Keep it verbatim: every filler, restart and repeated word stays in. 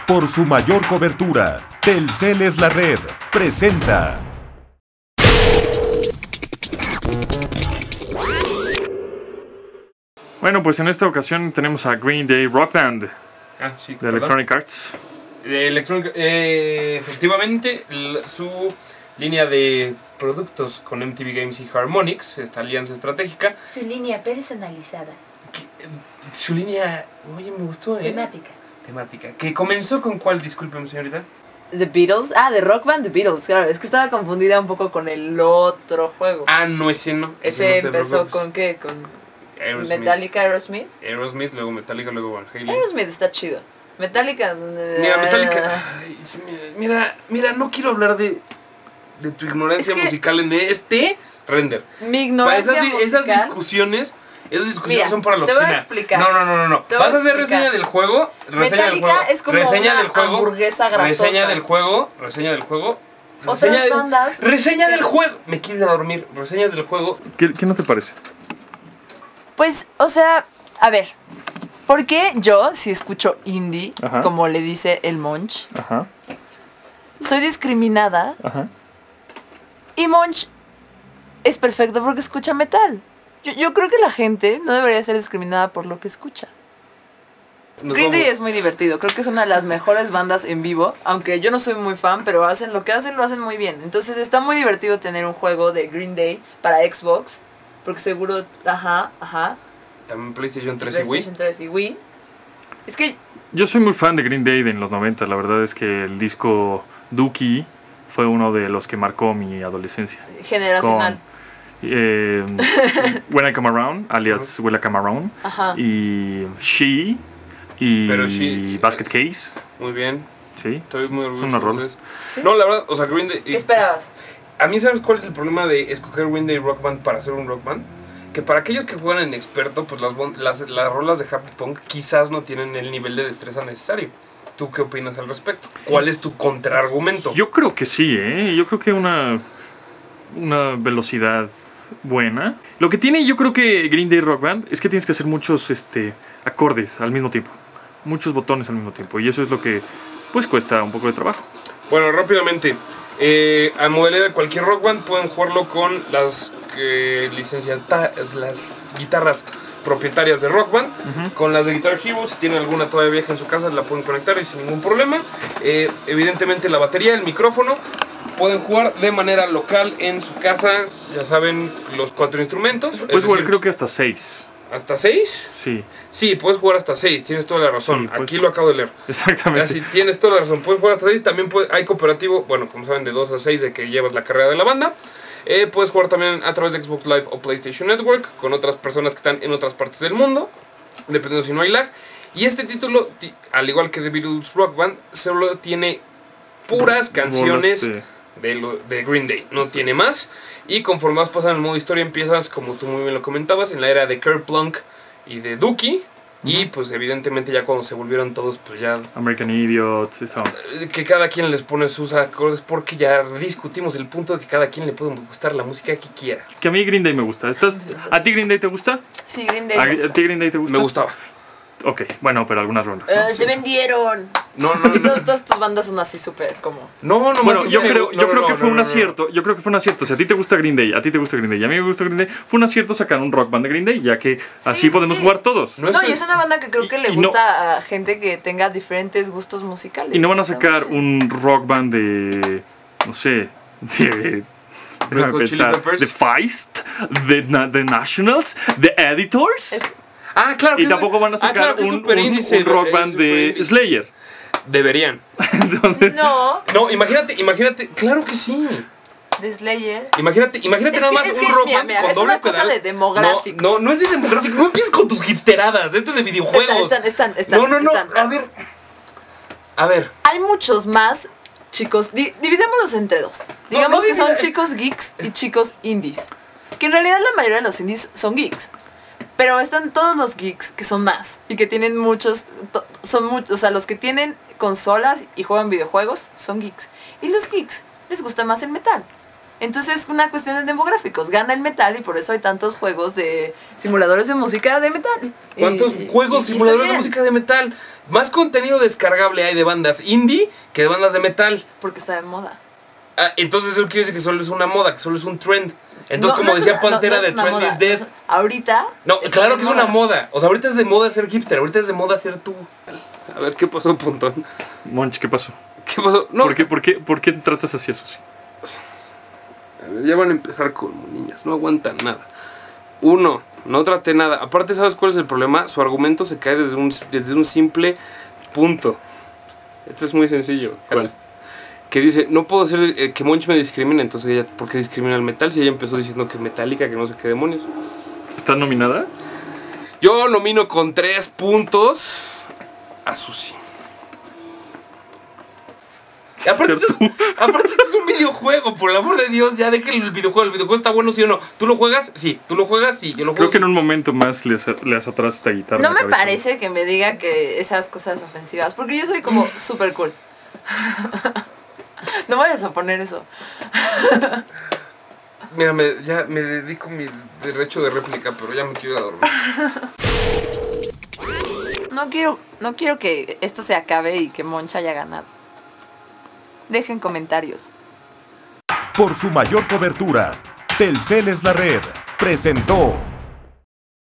Por su mayor cobertura, Telcel es la red. Presenta. Bueno, pues en esta ocasión tenemos a Green Day Rock Band ah, sí, de perdón. Electronic Arts. De Electronic, eh, efectivamente, l- su línea de productos con M T V Games y Harmonix, esta alianza estratégica. Su línea personalizada. Que, eh, su línea, oye, me gustó, ¿eh? Temática. Temática. ¿Que comenzó con cuál, discúlpeme, señorita? The Beatles. Ah, de Rock Band, The Beatles, claro. Es que estaba confundida un poco con el otro juego. Ah, no, ese no. Ese no te empezó preocupes. con qué? Con Aerosmith. Metallica, Aerosmith. Aerosmith, luego Metallica, luego Van Halen. Aerosmith está chido. Metallica. Mira, Metallica. Ay, sí, mira, mira, mira, no quiero hablar de, de tu ignorancia Es que- musical en este render. Mi ignorancia Para esas, di- esas musical. discusiones, esas discusiones Mira, son para la te voy a oficina. explicar. No, no, no, no, no. Te voy a Vas a hacer explicar. reseña del juego, reseña del Metallica juego. es como reseña una del juego, hamburguesa grasosa. Reseña del juego, reseña del juego. Otras reseña del- bandas- Reseña del juego. Me quiero ir a dormir. Reseñas del juego. ¿Qué, qué no te parece? Pues, o sea, a ver. ¿Por qué yo, si escucho indie, Ajá. como le dice el Monch, Ajá, soy discriminada? ajá. Y Monch es perfecto porque escucha metal. Yo, yo creo que la gente no debería ser discriminada por lo que escucha. Nos Green Day vamos. es muy divertido, creo que es una de las mejores bandas en vivo, aunque yo no soy muy fan, pero hacen lo que hacen, lo hacen muy bien. Entonces está muy divertido tener un juego de Green Day para Xbox, porque seguro, ajá, ajá, También PlayStation tres y Wii. PlayStation tres y Wii. Es que Yo soy muy fan de Green Day de en los noventa. La verdad es que el disco Dookie fue uno de los que marcó mi adolescencia. generacional. Eh, When I Come Around, alias When I Come Around. Ajá. Y She. Y Pero She- Basket Case. Muy bien. Sí. Estoy muy orgulloso Son unas de rolas. ustedes. ¿Sí? No, la verdad, o sea, Green Day. ¿Qué esperabas? A mí, ¿sabes cuál es el problema de escoger Green Day Rock Band para hacer un rock band? Que para aquellos que juegan en experto, pues las, bon- las, las rolas de Happy Punk quizás no tienen el nivel de destreza necesario. ¿Tú qué opinas al respecto? ¿Cuál es tu contraargumento? Yo creo que sí, ¿eh? Yo creo que una, una velocidad buena. Lo que tiene yo creo que Green Day Rock Band es que tienes que hacer muchos este, acordes al mismo tiempo. Muchos botones al mismo tiempo. Y eso es lo que pues cuesta un poco de trabajo. Bueno, rápidamente. Eh, a modalidad de cualquier rock band pueden jugarlo con las eh, licenciadas, las guitarras propietarias de Rock Band. Ujú. Con las de Guitar Hero, si tienen alguna todavía vieja en su casa, la pueden conectar y sin ningún problema. Eh, evidentemente la batería, el micrófono. Pueden jugar de manera local en su casa, ya saben, los cuatro instrumentos. es Puedes jugar decir, creo que hasta seis. ¿Hasta seis? Sí, Sí, puedes jugar hasta seis, tienes toda la razón. Sí, pues- Aquí lo acabo de leer. exactamente. Así tienes toda la razón, puedes jugar hasta seis. También puede- hay cooperativo, bueno, como saben, de dos a seis de que llevas la carrera de la banda. Eh, puedes jugar también a través de Xbox Live o PlayStation Network con otras personas que están en otras partes del mundo, dependiendo si no hay lag. Y este título, ti- al igual que The Beatles Rock Band, solo tiene puras canciones Rolas, de, lo- de Green Day, no tiene más. Y conforme vas pasando el modo historia, empiezas, como tú muy bien lo comentabas, en la era de Kurt Plunk y de Dookie. Y pues evidentemente ya cuando se volvieron todos, pues ya American Idiot, eso. eh, que cada quien les pone sus acordes, porque ya discutimos el punto de que cada quien le puede gustar la música que quiera. Que a mí Green Day me gusta. ¿Estás, ¿A ti Green Day te gusta? Sí, Green Day. ¿A, me a gusta. ti Green Day te gusta? Me gustaba. Ok, bueno, pero algunas rondas. Eh, se vendieron. No, no, Y no. todas, todas tus bandas son así súper como... No, no, Bueno, más yo bien, creo, no, yo no, creo no, que fue no, un no, no. acierto. Yo creo que fue un acierto. Si a ti te gusta Green Day, a ti te gusta Green Day y a mí me gusta Green Day, fue un acierto sacar un rock band de Green Day, ya que así sí, podemos sí. jugar todos. No No, estoy- y es una banda que creo que Y- le y no- gusta a gente que tenga diferentes gustos musicales. Y no van a Está sacar muy bien. un rock band de, no sé, de... déjame Hot Chili pensar, Peppers. de Feist, de, Na- de Nationals, de Editors. Es- Ah, claro que Y es- tampoco van a ah, sacar claro que es un, super un- índice, un rock es band super de índice. Slayer. Deberían. Entonces, No, No, imagínate, imagínate, claro que sí. de Slayer. Imagínate, imagínate Es nada que- más es un que, rock mira, band mira, con es doble una cosa pedal. de demográficos. No, no, no es de demográficos. No empieces con tus hipsteradas. Esto es de videojuegos. Están, están, están, no, no, no. están. A ver. A ver. Hay muchos más chicos, di- dividémoslos entre dos. Digamos no que son divida- chicos geeks y chicos indies. Que en realidad la mayoría de los indies son geeks. Pero están todos los geeks que son más y que tienen muchos, to- son muchos, o sea, los que tienen consolas y juegan videojuegos son geeks. Y los geeks les gusta más el metal. Entonces es una cuestión de demográficos. Gana el metal y por eso hay tantos juegos de simuladores de música de metal. ¿Cuántos Y- juegos y- y simuladores está de bien, música de metal? Más contenido descargable hay de bandas indie que de bandas de metal. Porque está de moda. Ah, entonces eso quiere decir que solo es una moda, que solo es un trend. Entonces, No, como no es decía una- no, Pantera no es de una Trend moda, is Dead. no es- ahorita. No, está claro de que es una moda. moda. O sea, ahorita es de moda ser hipster, ahorita es de moda ser tú. A ver, ¿qué pasó, Pontón? Monch, ¿qué pasó? ¿Qué pasó? No, ¿Por qué, por qué, por qué tratas así a Susi? a ver, ya van a empezar como niñas, no aguantan nada. Uno, no traté nada. Aparte, ¿sabes cuál es el problema? Su argumento se cae desde un, desde un simple punto. Esto es muy sencillo. ¿Cuál? Que dice, no puedo hacer eh, que Monch me discrimine, entonces ella, ¿por qué discrimina el metal? Si ella empezó diciendo que Metallica, que no sé qué demonios. ¿Está nominada? Yo nomino con tres puntos a Susi. Y aparte, esto es, aparte esto es un videojuego, por el amor de Dios, ya déjenlo el videojuego. El videojuego está bueno, ¿sí o no? ¿Tú lo juegas? Sí. ¿Tú lo juegas? Sí. Yo lo juego. Creo que en sí. un momento más le, az- le azotarás esta guitarra. No en la me cabeza. parece que me diga que esas cosas ofensivas, porque yo soy como super cool. No vayas a poner eso. Mira, me, ya me dedico mi derecho de réplica, pero ya me quiero ir a dormir. No quiero, no quiero que esto se acabe y que Monch haya ganado. Dejen comentarios. Por su mayor cobertura, Telcel es la red. Presentó